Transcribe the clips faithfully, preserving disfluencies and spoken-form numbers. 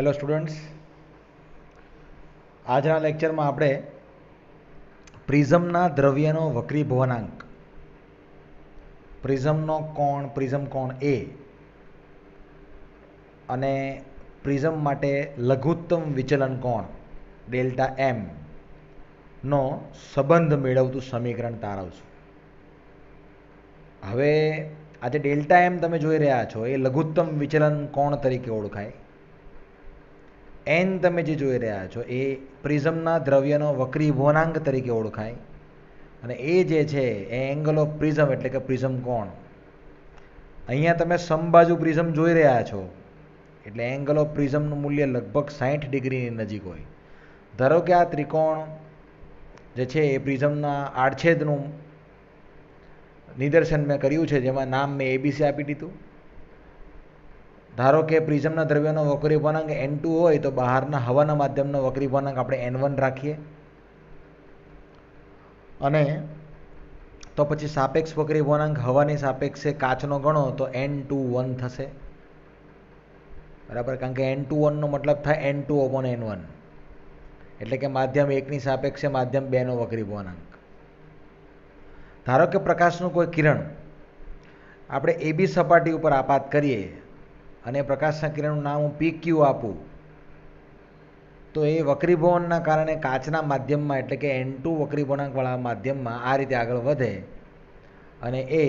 Hello students, આજના લેક્ચરમાં આપણે પ્રિઝમના દ્રવ્યનો વક્રીભવનાંક, પ્રિઝમનો કોણ, પ્રિઝમ કોણ એ અને પ્રિઝમ માટે લઘુત્તમ વિચલન કોણ ડેલ્ટા એમ નો સંબંધ મેળવતું સમીકરણ તારવશું. હવે આજે ડેલ્ટા એમ તમે જોઈ રહ્યા છો એ લઘુત્તમ વિચલન કોણ તરીકે ઓળખાય. એન તમે જે જોઈ રહ્યા છો એ પ્રિઝમના દ્રવ્યનો વક્રીભવનાંક તરીકે ઓળખાય અને એ જે છે એ એંગલ ઓફ પ્રિઝમ એટલે કે પ્રિઝમ કોણ. અહીંયા તમે સમબાજુ પ્રિઝમ જોઈ રહ્યા છો એટલે એંગલ ઓફ પ્રિઝમનું મૂલ્ય લગભગ સાઠ ડિગ્રીની નજીક હોય. ધારો કે આ ત્રિકોણ જે છે એ પ્રિઝમના આડછેદનું નિદર્શન મેં કર્યું છે, જેમાં નામ મેં એબીસી આપી દીધું. ધારો કે પ્રિઝમના દ્રવ્યનો વક્રીભવનાંક એન ટુ હોય તો બહારના હવાના માધ્યમનો વક્રીભવનાંક આપણે એન વન રાખીએ અને તો પછી સાપેક્ષ વક્રીભવનાંક હવાની સાપેક્ષે કાચનો ગણો તો એન ટુ વન થશે. બરાબર, કારણ કે એન ટુ વનનો મતલબ થાય N two open N one એટલે કે માધ્યમ એકની સાપેક્ષે માધ્યમ બેનો વક્રીભવનાંક. ધારો કે પ્રકાશનું કોઈ કિરણ આપણે એબી સપાટી ઉપર આપાત કરીએ અને પ્રકાશના કિરણનું નામ હું પી ક્યુ આપું તો એ વક્રીભવનના કારણે કાચના માધ્યમમાં એટલે કે એન ટુ વક્રીભવનાંકવાળા માધ્યમમાં આ રીતે આગળ વધે અને એ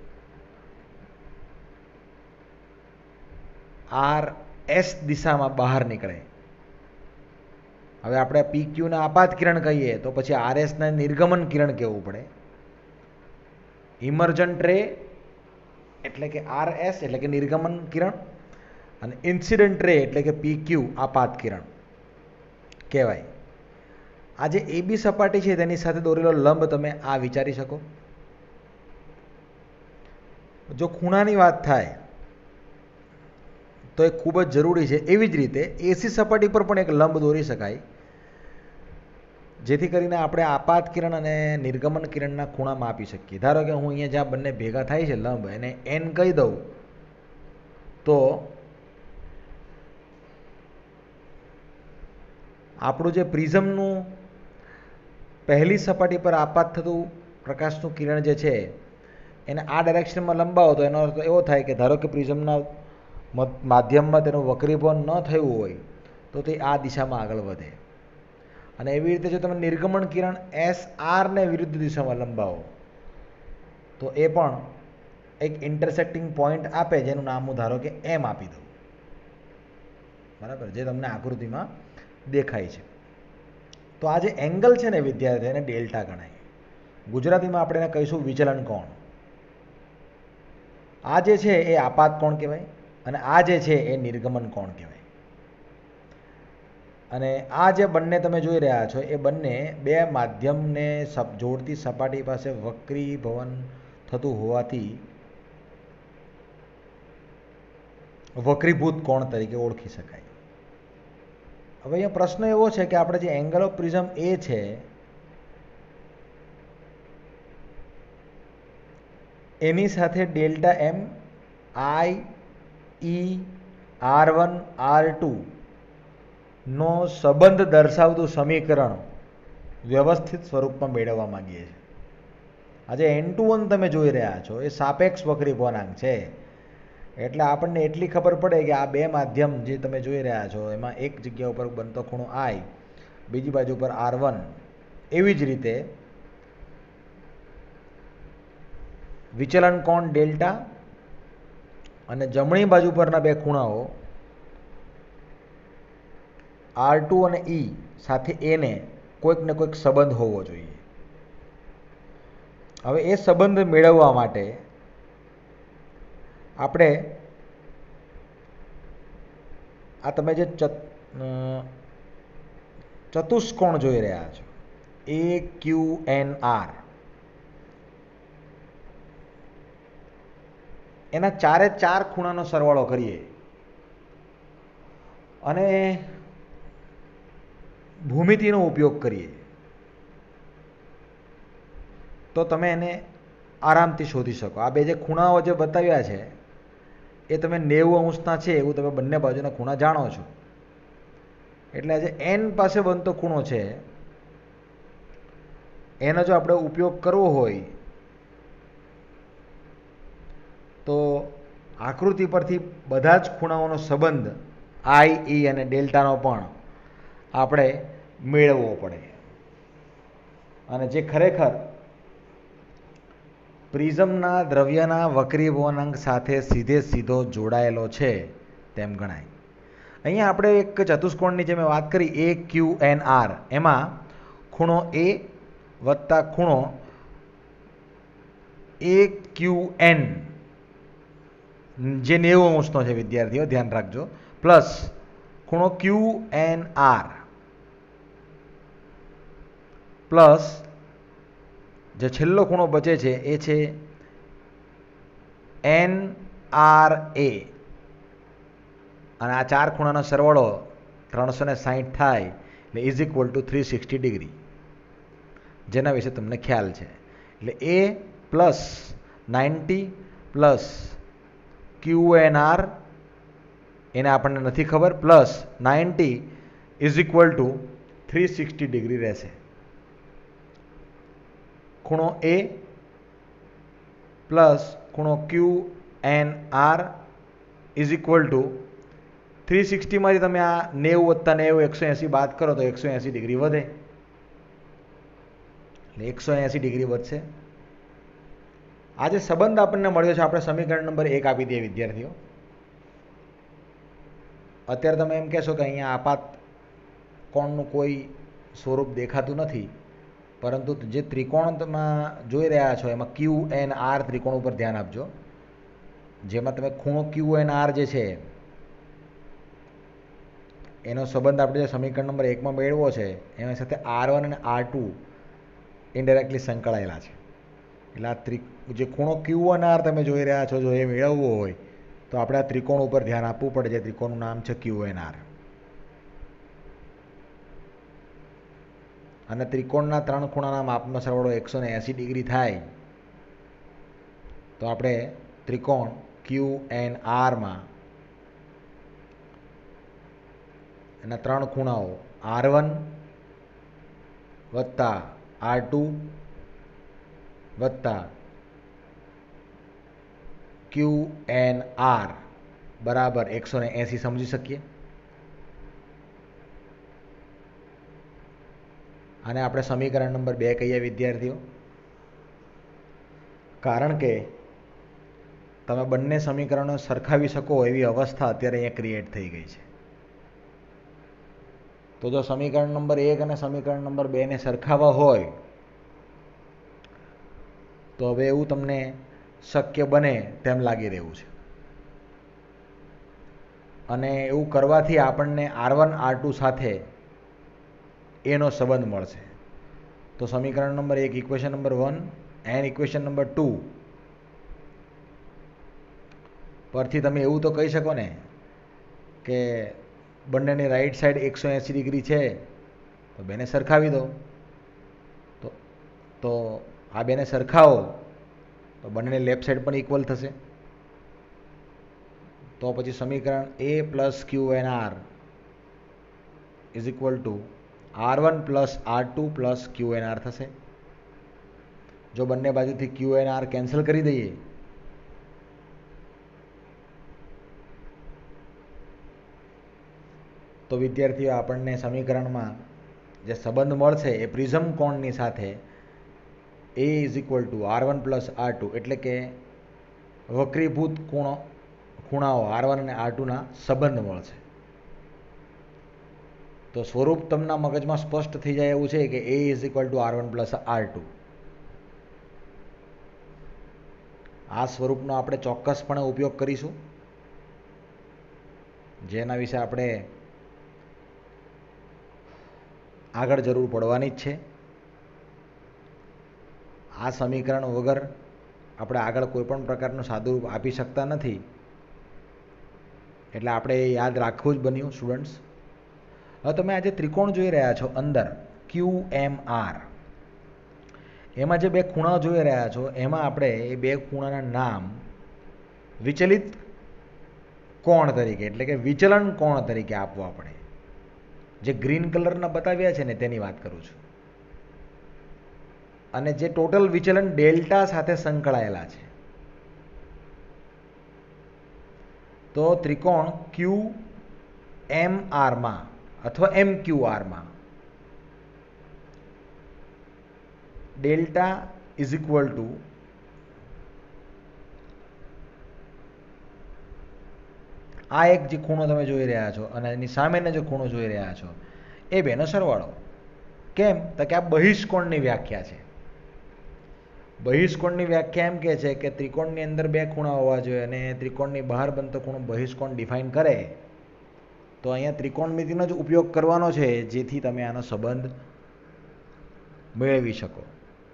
આર એસ દિશામાં બહાર નીકળે. હવે આપણે પી ક્યુના આપાત કિરણ કહીએ તો પછી આર એસના નિર્ગમન કિરણ કહેવું પડે. ઇમર્જન્ટ રે એટલે કે આર એસ એટલે કે નિર્ગમન કિરણ અને ઇન્સિડન્ટ રે એટલે કે પી ક્યુ આપાત કિરણ કહેવાય. આ જે એબી સપાટી છે તેની સાથે દોરેલો લંબ તમે આ વિચારી શકો. જો ખૂણાની વાત થાય તો એ ખૂબ જ જરૂરી છે. એવી જ રીતે એસી સપાટી પર પણ એક લંબ દોરી શકાય જેથી કરીને આપણે આપાત કિરણ અને નિર્ગમન કિરણના ખૂણા માપી શકીએ. ધારો કે હું અહીંયા જ્યાં બંને ભેગા થાય છે લંબ એને એન કહી દઉં તો આપણું જે પ્રિઝમનું પહેલી સપાટી પર આપાત થતું પ્રકાશનું કિરણ જે છે એને આ ડાયરેક્શનમાં લંબાવો તો એનો અર્થ એવો થાય કે ધારો કે પ્રિઝમના માધ્યમમાં તેનું વક્રીભવન ન થયું હોય તો તે આ દિશામાં આગળ વધે. અને એવી રીતે જો તમે નિર્ગમન કિરણ એસ આરને વિરુદ્ધ દિશામાં લંબાવો તો એ પણ એક ઇન્ટરસેક્ટિંગ પોઈન્ટ આપે જેનું નામ હું ધારો કે એમ આપી દઉં. બરાબર, જે તમને આકૃતિમાં દેખાય છે. તો આ જે એંગલ છે ને વિદ્યાર્થી એને ડેલ્ટા ગણાય. ગુજરાતીમાં આપણે એને કહીશું વિચલન કોણ. આ જે છે એ આપાત કોણ કહેવાય અને આ જે છે એ નિર્ગમન કોણ કહેવાય. અને આ જે બંને તમે જોઈ રહ્યા છો એ બંને બે માધ્યમને જોડતી સપાટી પાસે વક્રીભવન થતું હોવાથી વક્રીભૂત કોણ તરીકે ઓળખી શકાય. હવે અહીંયા પ્રશ્ન એવો છે કે આપણે જે એંગલ ઓફ પ્રિઝમ એ છે એની સાથે delta M I E R one R two નો સંબંધ દર્શાવતું સમીકરણ વ્યવસ્થિત સ્વરૂપમાં મેળવવા માંગીએ છીએ. આજે એન ટુ વન તમે જોઈ રહ્યા છો એ સાપેક્ષ વક્રીભવનાંક છે એટલે આપણને એટલી ખબર પડે કે આ બે માધ્યમ જે તમે જોઈ રહ્યા છો એમાં એક જગ્યા ઉપર બનતો ખૂણો આઈ, બીજી બાજુ પર આર વન. એવી જ રીતે વિચલન કોણ ડેલ્ટા અને જમણી બાજુ પરના બે ખૂણાઓ આર ટુ અને ઈ સાથે એને કોઈક ને કોઈક સંબંધ હોવો જોઈએ. હવે એ સંબંધ મેળવવા માટે આપણે આ તમે જે ચતુષ્કોણ જોઈ રહ્યા છો એ ક્યુ એન આર એના ચારે ચાર ખૂણાનો સરવાળો કરીએ અને ભૂમિતિનો ઉપયોગ કરીએ તો તમે એને આરામથી શોધી શકો. આ બે જે ખૂણાઓ જે બતાવ્યા છે એ તમે નેવું અંશના છે એવું તમે બંને બાજુના ખૂણા જાણો છો. એટલે આજે એન પાસે બનતો ખૂણો છે એનો જો આપણે ઉપયોગ કરવો હોય તો આકૃતિ પરથી બધા જ ખૂણાઓનો સંબંધ આઈ ઈ અને ડેલ્ટાનો પણ આપણે મેળવવો પડે. અને જે ખરેખર પ્રિઝમના દ્રવ્યના વક્રીભવનાંક સાથે સીધે સીધો જોડાયેલો છે તેમ ગણાય. અહીંયા આપણે એક ચતુષ્કોણની જે મેં વાત કરી એ ક્યુ એન આર, એમાં ખૂણો એ વત્તા ખૂણો એ ક્યુ એન જે નેવું અંશનો છે વિદ્યાર્થીઓ ધ્યાન રાખજો, પ્લસ ખૂણો ક્યુ એન આર પ્લસ જે છેલ્લો ખૂણો બચે છે એ છે એન આર એ, અને આ ચાર ખૂણાનો સરવાળો ત્રણસો ને સાહીઠ થાય એટલે is equal to three sixty degree, જેના વિશે તમને ખ્યાલ છે. એટલે A plus ninety plus Q N R એને આપણને નથી ખબર, plus ninety is equal to three sixty degree રહેશે. ખૂણો એ પ્લસ ખૂણો Q N R is equal to three સિક્સટીમાંથી તમે આ નેવું વત્તા નેવું એકસો એંસી બાદ કરો તો એકસો એંસી ડિગ્રી વધે, એટલે એકસો એંસી ડિગ્રી વધશે. આ જે સંબંધ આપણને મળ્યો છે આપણે સમીકરણ નંબર એક આપી દઈએ વિદ્યાર્થીઓ. અત્યારે તમે એમ કહેશો કે અહીંયા આપાત કોણનું કોઈ સ્વરૂપ દેખાતું નથી, પરંતુ જે ત્રિકોણ તમે જોઈ રહ્યા છો એમાં ક્યુ એન આર ત્રિકોણ ઉપર ધ્યાન આપજો, જેમાં તમે ખૂણો ક્યુ એન આર જે છે એનો સંબંધ આપણે જે સમીકરણ નંબર એકમાં મેળવો છે એની સાથે આર વન અને આર ટુ ઇનડાયરેક્ટલી સંકળાયેલા છે. એટલે આ ત્રિ જે ખૂણો ક્યુ એન આર તમે જોઈ રહ્યા છો જો એ મેળવવો હોય તો આપણે આ ત્રિકોણ ઉપર ધ્યાન આપવું પડે. જે ત્રિકોણનું નામ છે ક્યુ એન આર, અને ત્રિકોણના ત્રણ ખૂણાના માપનો સરવાળો એકસો ને એંસી ડિગ્રી થાય તો આપણે ત્રિકોણ ક્યુ એન આરમાં એના ત્રણ ખૂણાઓ આર વન વત્તા આર ટુ વત્તા ક્યુ એન આર બરાબર એકસો ને એંસી સમજી શકીએ. અને આપણે સમીકરણ નંબર બે કહીએ વિદ્યાર્થીઓ, કારણ કે તમે બંને સમીકરણો સરખાવી શકો એવી અવસ્થા અત્યારે અહીંયા ક્રિએટ થઈ ગઈ છે. તો જો સમીકરણ નંબર એક અને સમીકરણ નંબર બે ને સરખાવવા હોય તો હવે એવું તમને શક્ય બને તેમ લાગી રહ્યું છે, અને એવું કરવાથી આપણને આર વન આર ટુ સાથે એનો સંબંધ મળશે. તો સમીકરણ નંબર એક equation number one and equation number two પરથી તમે એવું તો કહી શકો ને કે બંનેની રાઈટ સાઈડ એકસો એંસી ડિગ્રી છે તો બેને સરખાવી દો. તો તો આ બેને સરખાવો તો બંનેની લેફ્ટ સાઈડ પણ ઇક્વલ થશે. તો પછી સમીકરણ A plus Q N R is equal to R one plus R two plus Q N R થશે. જો બંને બાજુથી ક્યુ એન આર કેન્સલ કરી દઈએ તો વિદ્યાર્થીઓ આપણને સમીકરણમાં જે સંબંધ મળશે એ પ્રિઝમ કોણની સાથે A is equal to R one plus R two એટલે કે વક્રીભૂત ખૂણો ખૂણાઓ આર વન અને આર ટુના સંબંધ મળશે. તો સ્વરૂપ તમને મગજમાં સ્પષ્ટ થઈ જાય એવું છે કે A is equal to R one plus R two. આ સ્વરૂપનો આપણે ચોક્કસપણે ઉપયોગ કરીશું, જેના વિશે આપણે આગળ જરૂર પડવાની જ છે. આ સમીકરણ વગર આપણે આગળ કોઈ પણ પ્રકારનું સાદુરૂપ આપી શકતા નથી, એટલે આપણે એ યાદ રાખવું જ બન્યું સ્ટુડન્ટ્સ. હવે તમે આજે ત્રિકોણ જોઈ રહ્યા છો અંદર ક્યુ એમ આર, એમાં જે બે ખૂણા જોઈ રહ્યા છો એમાં આપણે એ બે ખૂણાના નામ વિચલિત કોણ તરીકે એટલે કે વિચલન કોણ તરીકે આપવા પડે. જે ગ્રીન કલરના બતાવ્યા છે ને તેની વાત કરું છું. અને જે ટોટલ વિચલન ડેલ્ટા સાથે સંકળાયેલા છે. તો ત્રિકોણ ક્યુ એમ આરમાં અથવા એમ ક્યુ આરમાં ડેલ્ટા ઇઝ ઇક્વલ ટુ આ એક જે ખૂણો તમે જોઈ રહ્યા છો અને એની સામેનો જે ખૂણો જોઈ રહ્યા છો એ બેનો સરવાળો. કેમ? તો કે આ બહિષ્કોણની વ્યાખ્યા છે. બહિષ્કોણની વ્યાખ્યા એમ કહે છે કે ત્રિકોણની અંદર બે ખૂણા હોવા જોઈએ અને ત્રિકોણની બહાર બનતો ખૂણો બહિષ્કોણ ડિફાઇન કરે. તો અહીંયા ત્રિકોણમિતિનો જ ઉપયોગ કરવાનો છે જેથી તમે આનો સંબંધ મેળવી શકો.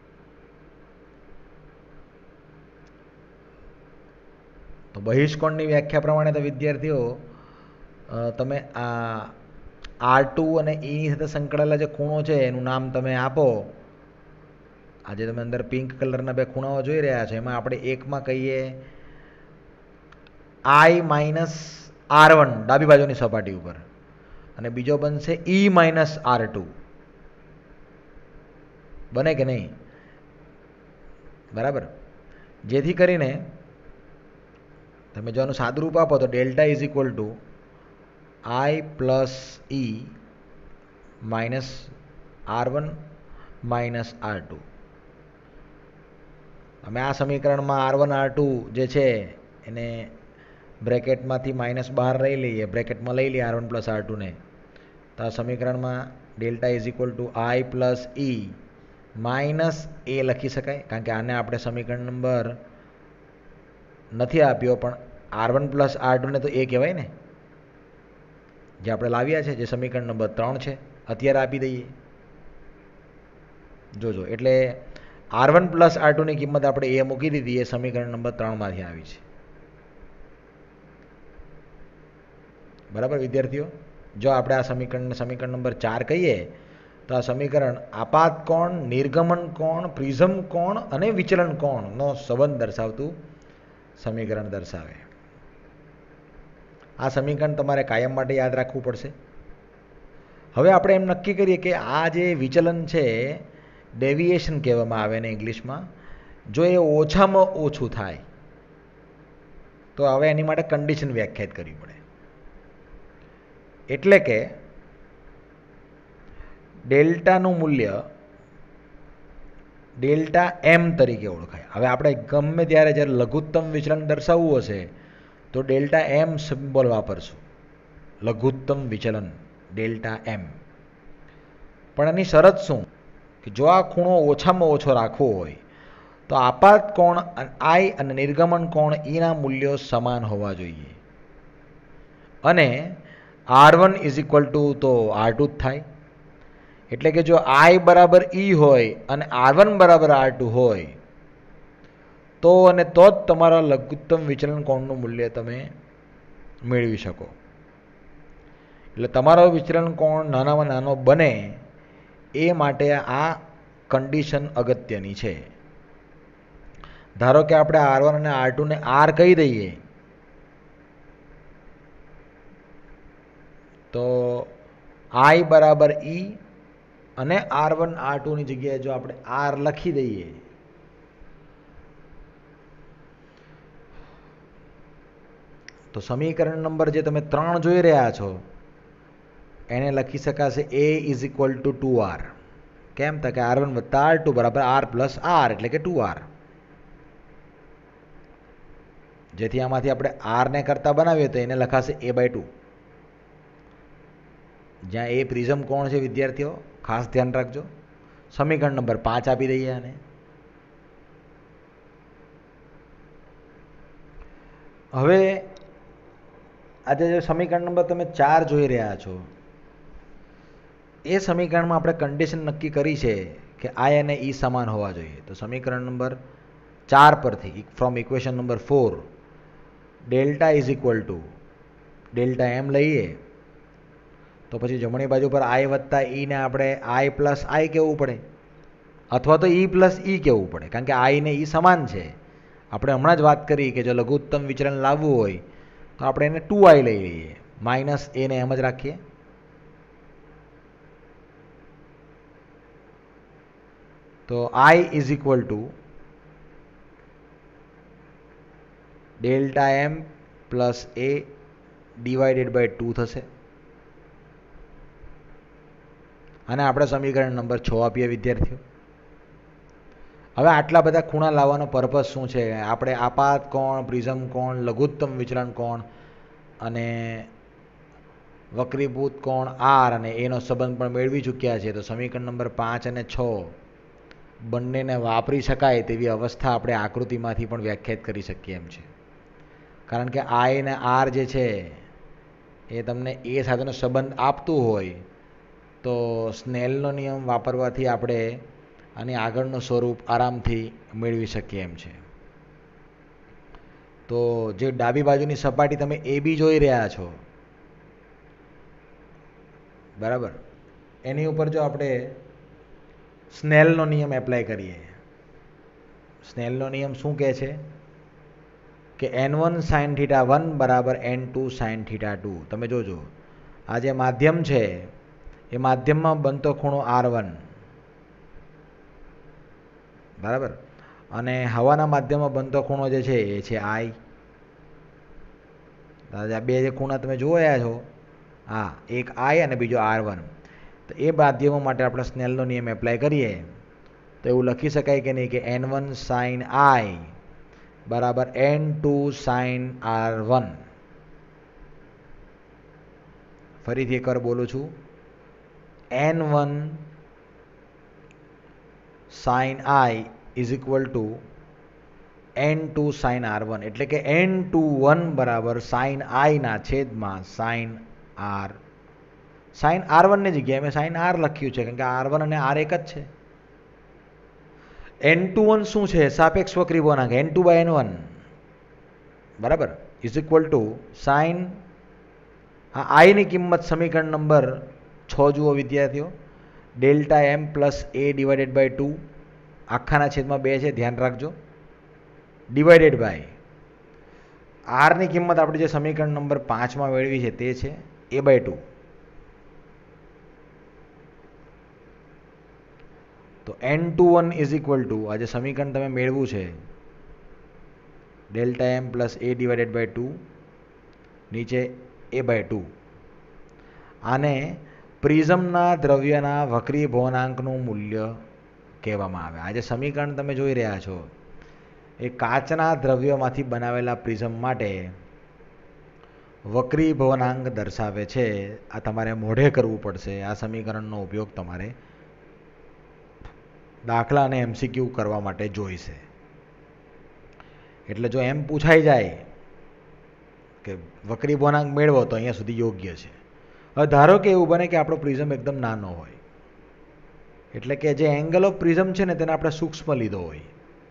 તો બહિષ્કોણની વ્યાખ્યા પ્રમાણે તો વિદ્યાર્થીઓ તમે આ આર ટુ અને ઈની સાથે સંકળાયેલા જે ખૂણો છે એનું નામ તમે આપો. આજે તમે અંદર પિંક કલરના બે ખૂણાઓ જોઈ રહ્યા છો એમાં આપણે એકમાં કહીએ આઈ માઇનસ આર વન ડાબી બાજુની સપાટી ઉપર અને બીજો બનશે ઈ માઇનસ આર ટુ. બને કે નહીં? બરાબર. જેથી કરીને તમે જો આનું સાદુરૂપ આપો તો delta is equal to I plus E minus R one minus R two. અમે આ સમીકરણમાં આર વન આર ટુ જે છે એને બ્રેકેટમાંથી માઇનસ બહાર લઈ લઈએ, બ્રેકેટમાં લઈ લઈએ આર વન પ્લસ આર ટુને. તો આ સમીકરણમાં delta is equal to I plus E minus A લખી શકાય કારણ કે આને આપણે સમીકરણ નંબર નથી આપ્યો પણ આર વન પ્લસ આર ટુને તો એ કહેવાય ને, જે આપણે લાવ્યા છે, જે સમીકરણ નંબર ત્રણ છે અત્યારે આપી દઈએ. જોજો એટલે આર વન પ્લસ આર ટુની કિંમત આપણે એ મૂકી દીધી, એ સમીકરણ નંબર ત્રણમાંથી આવી છે. બરાબર વિદ્યાર્થીઓ? જો આપણે આ સમીકરણને સમીકરણ નંબર ચાર કહીએ તો આ સમીકરણ આપાત કોણ, નિર્ગમન કોણ, પ્રિઝમ કોણ અને વિચલન કોણનો સંબંધ દર્શાવતું સમીકરણ દર્શાવે. આ સમીકરણ તમારે કાયમ માટે યાદ રાખવું પડશે. હવે આપણે એમ નક્કી કરીએ કે આ જે વિચલન છે, ડેવિએશન કહેવામાં આવે ને ઇંગ્લિશમાં, જો એ ઓછામાં ઓછું થાય તો હવે એની માટે કન્ડિશન વ્યાખ્યાયિત કરવી પડે. એટલે કે ડેલ્ટાનું મૂલ્ય ડેલ્ટા એમ તરીકે ઓળખાય. હવે આપણે ગમે ત્યારે જ્યારે લઘુત્તમ વિચલન દર્શાવવું હશે તો ડેલ્ટા એમ સિમ્બોલ વાપરશું. લઘુત્તમ વિચલન ડેલ્ટા એમ. પણ એની શરત શું કે જો આ ખૂણો ઓછામાં ઓછો રાખવો હોય તો આપાત કોણ આઈ અને નિર્ગમન કોણ ઈના મૂલ્યો સમાન હોવા જોઈએ. અને R one is equal to તો આર ટુ જ થાય. એટલે કે જો આઈ બરાબર ઈ હોય અને આર વન બરાબર આર ટુ હોય તો અને તો જ તમારા લઘુત્તમ વિચલન કોણનું મૂલ્ય તમે મેળવી શકો. એટલે તમારો વિચલન કોણ નાનામાં નાનો બને એ માટે આ કન્ડિશન અગત્યની છે. ધારો કે આપણે આર વન અને આર ટુને આર કહી દઈએ તો આઈ બરાબર ઈ અને આર વન આર ટુની જગ્યાએ જો આપણે આર લખી દઈએ તો સમીકરણ નંબર જે તમે ત્રણ જોઈ રહ્યા છો એને લખી શકાશે A is equal to two R. કેમ? તો કે આર વન વત્તા આર ટુ બરાબર આર પ્લસ આર એટલે કે ટુ આર. જેથી આમાંથી આપણે આરને કરતા બનાવીએ તો એને લખાશે એ બાય ટુ. જ્યાં એ પ્રિઝમ કોણ છે વિદ્યાર્થીઓ ખાસ ધ્યાન રાખજો. સમીકરણ નંબર પાંચ આપી દઈએ આને. હવે આજે જે સમીકરણ નંબર તમે ચાર જોઈ રહ્યા છો એ સમીકરણમાં આપણે કન્ડિશન નક્કી કરી છે કે આઈ અને ઈ સમાન હોવા જોઈએ. તો સમીકરણ નંબર ચાર પરથી from equation number four delta is equal to delta M લઈએ તો પછી જમણી બાજુ પર આઈ વત્તા ઈને આપણે આઈ પ્લસ આઈ કહેવું પડે અથવા તો ઈ પ્લસ ઈ કહેવું પડે કારણ કે આઈ ને ઈ સમાન છે. આપણે હમણાં જ વાત કરી કે જો લઘુત્તમ વિચલન લાવવું હોય તો આપણે એને ટુ આઈ લઈ લઈએ, માઇનસ એને એમ જ રાખીએ. તો I is equal to delta M plus A divided by two થશે. અને આપણે સમીકરણ નંબર છ આપીએ વિદ્યાર્થીઓ. હવે આટલા બધા ખૂણા લાવવાનો પર્પઝ શું છે? આપણે આપાત કોણ, પ્રિઝમ કોણ, લઘુત્તમ વિચલન કોણ અને વક્રીભૂત કોણ આર અને એનો સંબંધ પણ મેળવી ચૂક્યા છે. તો સમીકરણ નંબર પાંચ અને છ બંનેને વાપરી શકાય તેવી અવસ્થા આપણે આકૃતિમાંથી પણ વ્યાખ્યાયિત કરી શકીએ એમ છે. કારણ કે આઈ અને આર જે છે એ તમને એ સાથેનો સંબંધ આપતું હોય તો સ્નેલનો નિયમ વાપરવાથી આપણે આની આગળનું સ્વરૂપ આરામથી મેળવી શકીએ એમ છે. તો જે ડાબી બાજુની સપાટી તમે એ બી જોઈ રહ્યા છો, બરાબર, એની ઉપર જો આપણે સ્નેલનો નિયમ એપ્લાય કરીએ, સ્નેલનો નિયમ શું કહે છે કે N one sine theta one બરાબર N two sine theta two. તમે જોજો આ જે માધ્યમ છે એ માધ્યમમાં બનતો ખૂણો આર વન, બરાબર, અને હવાના માધ્યમમાં બનતો ખૂણો જે છે એ છે આઈ. આ બે જે ખૂણા તમે જોઈ રહ્યા છો, હા, એક આઈ અને બીજો આર વન. તો એ માધ્યમો માટે આપણે સ્નેલનો નિયમ એપ્લાય કરીએ તો એવું લખી શકાય કે નહીં કે એન વન સાઇન આઈ બરાબર N two sine R one. ફરીથી એકવાર બોલું છું, N one sine I is equal to N two sine R one. એટલે કે એન ટુ વન બરાબર સાઇન આઈના છેદમાં સાઇન આર. સાઇન આર વનની જગ્યાએ મેં સાઇન આર લખ્યું છે કારણ કે આર વન અને આર એક જ છે. એન ટુ વન શું છે? સાપેક્ષ વક્રી ગુણાંક N two by N one, બરાબર, ઇઝ ઇક્વલ ટુ સાઇન, આ આઈની કિંમત સમીકરણ નંબર છ જુઓ વિદ્યાર્થીઓ, delta M plus A divided by two, આખાના છેદમાં બે છે, ધ્યાન રાખજો, ડિવાઇડેડ બાય આરની કિંમત આપણે જે સમીકરણ નંબર પાંચમાં મેળવી છે તે છે એ બાય ટુ. તો N two one is equal to આ જે સમીકરણ તમે મેળવ્યું છે delta M plus A divided by two, નીચે એ બાય ટુ. આને પ્રિઝમના દ્રવ્યના વક્રી ભવનાંકનું મૂલ્ય કહેવામાં આવે. આ જે સમીકરણ તમે જોઈ રહ્યા છો એ કાચના દ્રવ્યમાંથી બનાવેલા પ્રિઝમ માટે વક્રી ભવનાંક દર્શાવે છે. આ તમારે મોઢે કરવું પડશે. આ સમીકરણનો ઉપયોગ તમારે દાખલા અને એમસીક્યુ કરવા માટે જોઈશે. એટલે જો એમ પૂછાઈ જાય કે વક્રી ભવનાંક મેળવો તો અહીંયા સુધી યોગ્ય છે. હવે ધારો કે એવું બને કે આપણો પ્રિઝમ એકદમ નાનો હોય, એટલે કે જે એંગલ ઓફ પ્રિઝમ છે ને તેને આપણે સૂક્ષ્મ લીધો હોય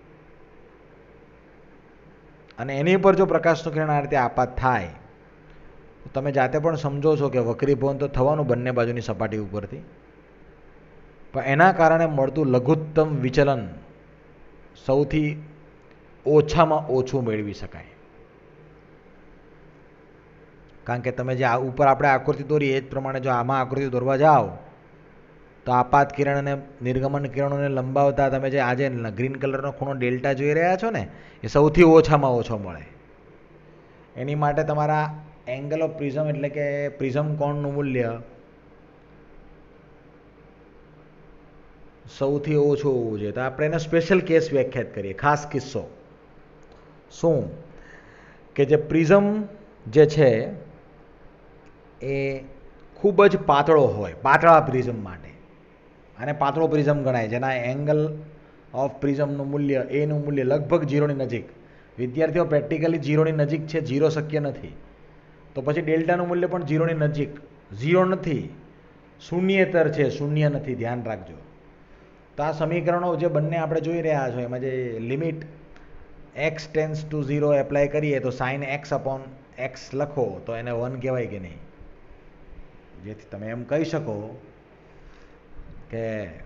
અને એની પર જો પ્રકાશનું કિરણ આ રીતે આપાત થાય તો તમે જાતે પણ સમજો છો કે વક્રીભવન તો થવાનું બંને બાજુની સપાટી ઉપરથી, પણ એના કારણે મળતું લઘુત્તમ વિચલન સૌથી ઓછામાં ઓછું મેળવી શકાય. કારણ કે તમે જે આ ઉપર આપણે આકૃતિ દોરી એ જ પ્રમાણે જો આમાં આકૃતિ દોરવા જાઓ તો આપાત કિરણ અને નિર્ગમન કિરણોને લંબાવતા તમે જે આજે ગ્રીન કલરનો ખૂણો ડેલ્ટા જોઈ રહ્યા છો ને એ સૌથી ઓછામાં ઓછો મળે. એની માટે તમારા એંગલ ઓફ પ્રિઝમ એટલે કે પ્રિઝમ કોણનું મૂલ્ય સૌથી ઓછું હોવું જોઈએ. તો આપણે એનો સ્પેશિયલ કેસ વ્યાખ્યાત કરીએ, ખાસ કિસ્સો શું કે જે પ્રિઝમ જે છે એ ખૂબ જ પાતળો હોય, પાતળા પ્રિઝમ માટે અને પાતળો પ્રિઝમ ગણાય, જેના એંગલ ઓફ પ્રિઝમનું મૂલ્ય એનું મૂલ્ય લગભગ ઝીરોની નજીક. વિદ્યાર્થીઓ પ્રેક્ટિકલી ઝીરોની નજીક છે, ઝીરો શક્ય નથી, તો પછી ડેલ્ટાનું મૂલ્ય પણ ઝીરોની નજીક, ઝીરો નથી, શૂન્યેતર છે, શૂન્ય નથી, ધ્યાન રાખજો. તો આ સમીકરણો જે બંને આપણે જોઈ રહ્યા છો એમાં જે limit X tends to zero apply કરીએ તો સાઇન એક્સ અપોન એક્સ લખો તો એને વન કહેવાય કે નહીં? જેથી તમે એમ કહી શકો કે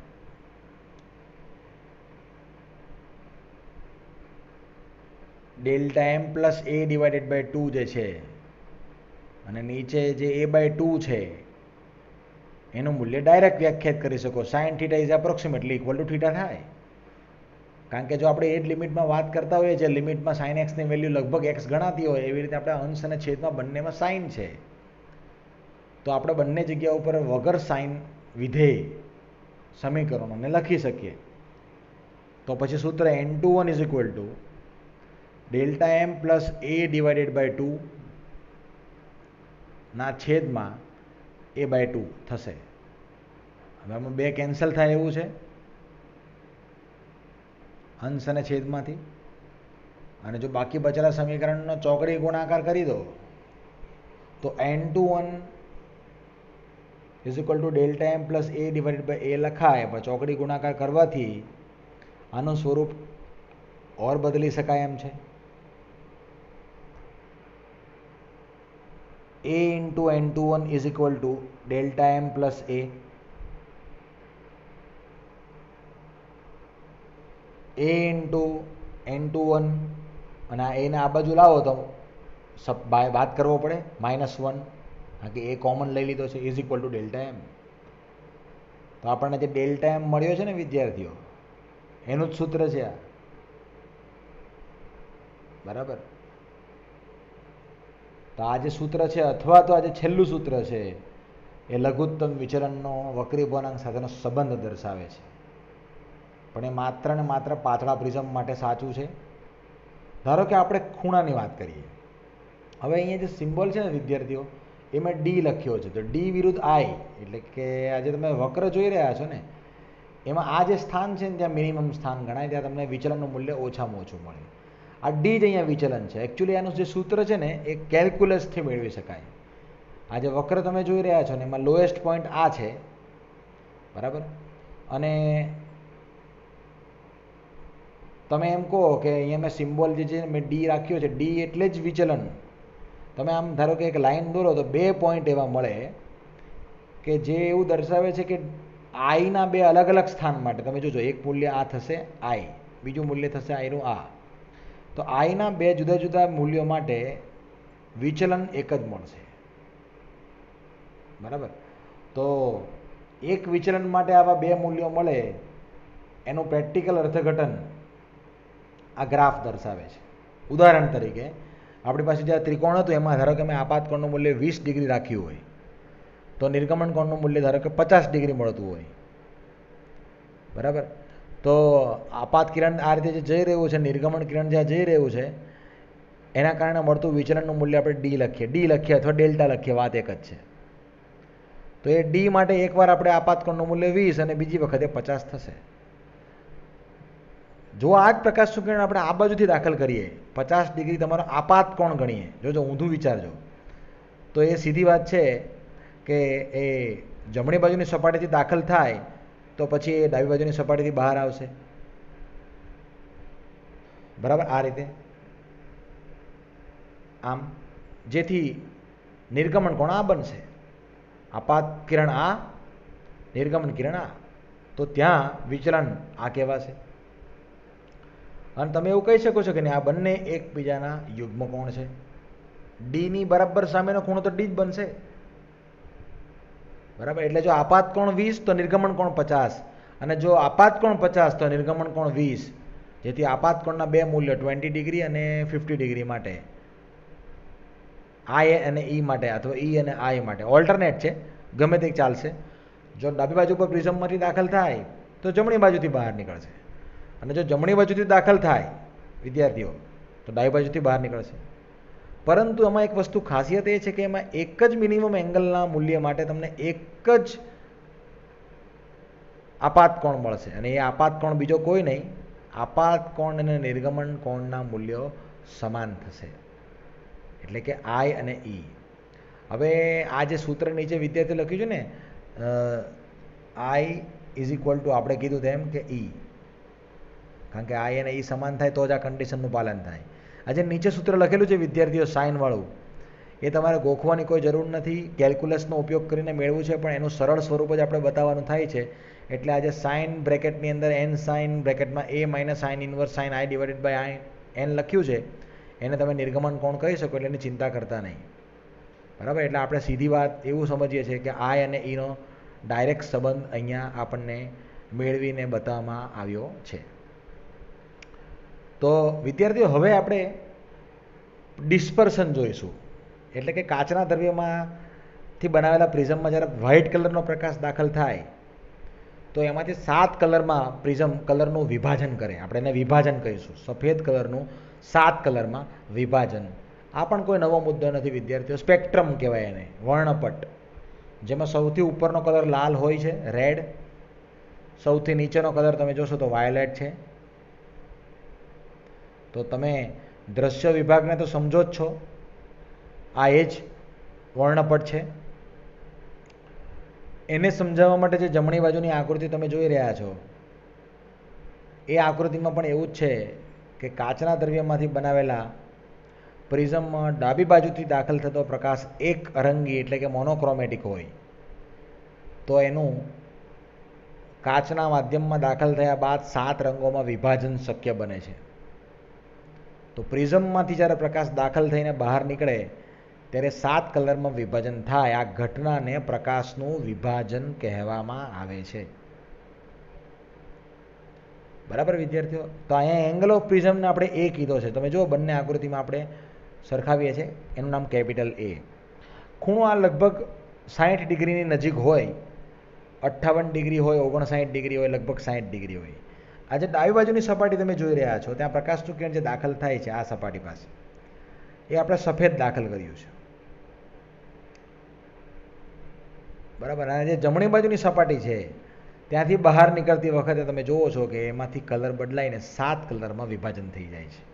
delta M plus A divided by two જે છે અને નીચે જે એ બાય ટુ છે એનું મૂલ્ય ડાયરેક્ટ વ્યાખ્યાયિત કરી શકો. Sine theta is approximately equal to theta થાય. કારણ કે જો આપણે એ જ લિમિટમાં વાત કરતા હોઈએ છીએ, લિમિટમાં સાઇન એક્સની વેલ્યુ લગભગ એક્સ ગણાતી હોય, એવી રીતે આપણે અંશ અને છેદમાં બંનેમાં સાઇન છે, તો આપણે બંને જગ્યા ઉપર વગર સાઇન વિધેય સમીકરણોને લખી શકીએ. તો પછી સૂત્ર N two one is equal to delta M plus A divided by two ના છેદમાં એ બાય ટુ થશે. હવે આમાં બે કેન્સલ થાય એવું છે અંશ અને છેદમાંથી, અને જો બાકી બચેલા સમીકરણનો ચોકડી ગુણાકાર કરી દો તો N two one is equal to delta M plus A divided by A લખાય, પણ ચોકડી ગુણાકાર કરવાથી આનું સ્વરૂપ ઓર બદલી શકાય એમ છે. A into N two one is equal to delta M plus A, A into N two one, અને આ એને આ બાજુ લાવો તો સબ બાદ કરવો પડે માઇનસ વન, કારણ કે એ કોમન લઈ લીધો છે, is equal to delta M. તો આપણને જે ડેલ્ટા એમ મળ્યો છે ને વિદ્યાર્થીઓ, એનું જ સૂત્ર છે આ, બરાબર. તો આ જે સૂત્ર છે અથવા તો આ જે છેલ્લું સૂત્ર છે એ લઘુત્તમ વિચલનનો વક્રી પૂર્ણાંક સાથેનો સંબંધ દર્શાવે છે, પણ એ માત્ર ને માત્ર પાતળા પ્રિઝમ માટે સાચું છે. ધારો કે આપણે ખૂણાની વાત કરીએ, હવે અહીંયા જે સિમ્બોલ છે ને વિદ્યાર્થીઓ, એમાં ડી લખ્યો છે, તો ડી વિરુદ્ધ આઈ, એટલે કે આજે તમે વક્ર જોઈ રહ્યા છો ને, એમાં આ જે સ્થાન છે ને ત્યાં મિનિમમ સ્થાન ગણાય, ત્યાં તમને વિચલનનું મૂલ્ય ઓછામાં ઓછું મળે. આ ડી જ અહીંયા વિચલન છે. એકચ્યુઅલી આનું જે સૂત્ર છે ને એ કેલ્ક્યુલસથી મેળવી શકાય. આ જે વક્ર તમે જોઈ રહ્યા છો ને એમાં લોએસ્ટ પોઈન્ટ આ છે, બરાબર. અને તમે એમ કહો કે અહીંયા મેં સિમ્બોલ જે છે મેં ડી રાખ્યો છે, ડી એટલે જ વિચલન. તમે આમ ધારો કે એક લાઈન દોરો તો બે પોઈન્ટ એવા મળે કે જે એવું દર્શાવે છે કે આઈના બે અલગ અલગ સ્થાન માટે તમે જોજો, એક મૂલ્ય આ થશે આઈ, બીજું મૂલ્ય થશે આઈનું આ, તો આઈના બે જુદા જુદા મૂલ્યો માટે વિચલન એક જ મળશે, બરાબર. તો એક વિચલન માટે આવા બે મૂલ્યો મળે એનું પ્રેક્ટિકલ અર્થઘટન આ ગ્રાફ દર્શાવે છે. ઉદાહરણ તરીકે આપણી પાસે જે ત્રિકોણ હતું એમાં ધારો કે મેં આપાત કોણનું મૂલ્ય વીસ ડિગ્રી રાખ્યું હોય, તો નિર્ગમન કોણનું મૂલ્ય ધારો કે પચાસ ડિગ્રી મળતું હોય, બરાબર. તો આપાત કિરણ આ રીતે જે જઈ રહ્યું છે, નિર્ગમન કિરણ જ્યાં જઈ રહ્યું છે એના કારણે મળતું વિચલનનું મૂલ્ય આપણે ડી લખીએ, ડી લખીએ અથવા ડેલ્ટા લખીએ, વાત એક જ છે. તો એ ડી માટે એકવાર આપણે આપાત કોણનું મૂલ્ય વીસ અને બીજી વખતે પચાસ થશે. જો આ જ પ્રકાશનું કિરણ આપણે આ બાજુથી દાખલ કરીએ, પચાસ ડિગ્રી તમારો આપાત કોણ ગણીએ, જોજો ઊંધું વિચારજો, તો એ સીધી વાત છે કે એ જમણી બાજુની સપાટીથી દાખલ થાય તો પછી એ ડાબી બાજુની સપાટીથી બહાર આવશે, બરાબર. આ રીતે આમ, જેથી નિર્ગમન કોણ આ બનશે, આપાત કિરણ આ, નિર્ગમન કિરણ આ, તો ત્યાં વિચલન આ કહેવાશે. અને તમે એવું કહી શકો છો કે નહીં, આ બંને એકબીજાના યુગ્મ કોણ છે, ડીની બરાબર સામેનો ખૂણો તો ડી જ બનશે, બરાબર. એટલે જો આપાત કોણ વીસ તો નિર્ગમન કોણ પચાસ, અને જો આપાત કોણ પચાસ તો નિર્ગમન કોણ વીસ, જેથી આપાત કોણના બે મૂલ્યો ટ્વેન્ટી ડિગ્રી અને ફિફ્ટી ડિગ્રી માટે, આઈ અને ઈ માટે અથવા ઈ અને આઈ માટે ઓલ્ટરનેટ છે, ગમે તે ચાલશે. જો ડાબી બાજુ પર પ્રિઝમમાંથી દાખલ થાય તો જમણી બાજુથી બહાર નીકળશે, અને જો જમણી બાજુથી દાખલ થાય વિદ્યાર્થીઓ તો ડાબી બાજુથી બહાર નીકળશે. પરંતુ આમાં એક વસ્તુ ખાસિયત એ છે કે એમાં એક જ મિનિમમ એંગલના મૂલ્ય માટે તમને એક જ આપાત કોણ મળશે, અને એ આપાત કોણ બીજો કોઈ નહીં, આપાત કોણ અને નિર્ગમન કોણના મૂલ્યો સમાન થશે, એટલે કે આઈ અને ઈ. હવે આ જે સૂત્ર નીચે વિદ્યાર્થી લખ્યું છે ને, આઈ ઇઝ ઇક્વલ ટુ આપણે કીધું તેમ કે ઈ, કારણ કે આઈ અને ઈ સમાન થાય તો જ આ કન્ડિશનનું પાલન થાય. આ જે નીચે સૂત્ર લખેલું છે વિદ્યાર્થીઓ સાઇનવાળું, એ તમારે ગોખવાની કોઈ જરૂર નથી, કેલ્ક્યુલસનો ઉપયોગ કરીને મેળવું છે, પણ એનું સરળ સ્વરૂપ જ આપણે બતાવવાનું થાય છે. એટલે આજે સાઇન બ્રેકેટની અંદર એન સાઇન બ્રેકેટમાં A minus sine inverse sine I divided by I N લખ્યું છે, એને તમે નિર્ગમન કોણ કહી શકો, એટલે એની ચિંતા કરતા નહીં, બરાબર. એટલે આપણે સીધી વાત એવું સમજીએ છીએ કે આઈ અને ઈનો ડાયરેક્ટ સંબંધ અહીંયા આપણને મેળવીને બતાવવામાં આવ્યો છે. તો વિદ્યાર્થીઓ હવે આપણે ડિસ્પર્સન જોઈશું, એટલે કે કાચના દ્રવ્યમાંથી બનાવેલા પ્રિઝમમાં જ્યારે વ્હાઇટ કલરનો પ્રકાશ દાખલ થાય તો એમાંથી સાત કલરમાં પ્રિઝમ કલરનું વિભાજન કરે, આપણે એને વિભાજન કહીશું, સફેદ કલરનું સાત કલરમાં વિભાજન. આ પણ કોઈ નવો મુદ્દો નથી વિદ્યાર્થીઓ, સ્પેક્ટ્રમ કહેવાય એને, વર્ણપટ, જેમાં સૌથી ઉપરનો કલર લાલ હોય છે, રેડ, સૌથી નીચેનો કલર તમે જોશો તો વાયોલેટ છે. તો તમે દ્રશ્ય વિભાગને તો સમજો જ છો, આ એ જ વર્ણપટ છે. એને સમજાવવા માટે જે જમણી બાજુની આકૃતિ તમે જોઈ રહ્યા છો એ આકૃતિમાં પણ એવું જ છે કે કાચના દ્રવ્યમાંથી બનાવેલા પ્રિઝમમાં ડાબી બાજુથી દાખલ થતો પ્રકાશ એક રંગી એટલે કે મોનોક્રોમેટિક હોય તો એનું કાચના માધ્યમમાં દાખલ થયા બાદ સાત રંગોમાં વિભાજન શક્ય બને છે. તો પ્રિઝમમાંથી જ્યારે પ્રકાશ દાખલ થઈને બહાર નીકળે ત્યારે સાત કલરમાં વિભાજન થાય. આ ઘટનાને પ્રકાશનું વિભાજન કહેવામાં આવે છે. બરાબર વિદ્યાર્થીઓ? તો અહીંયા એંગલ ઓફ પ્રિઝમને આપણે એ કીધો છે. તમે જુઓ બંને આકૃતિમાં આપણે સરખાવીએ છીએ, એનું નામ કેપિટલ એ. ખૂણો આ લગભગ સાઠ ડિગ્રીની નજીક હોય, અઠ્ઠાવન ડિગ્રી હોય, ઓગણસાઠ ડિગ્રી હોય, લગભગ સાઠ ડિગ્રી હોય. આજે ડાબી બાજુની સપાટી તમે જોઈ રહ્યા છો, ત્યાં પ્રકાશનું કિરણ જે દાખલ થાય છે આ સપાટી પાસે, એ આપણે સફેદ દાખલ કર્યું છે. બરાબર. અને જે જમણી બાજુની સપાટી છે ત્યાંથી બહાર નીકળતી વખતે તમે જુઓ છો કે એમાંથી કલર બદલાઈને સાત કલરમાં વિભાજન થઈ જાય છે.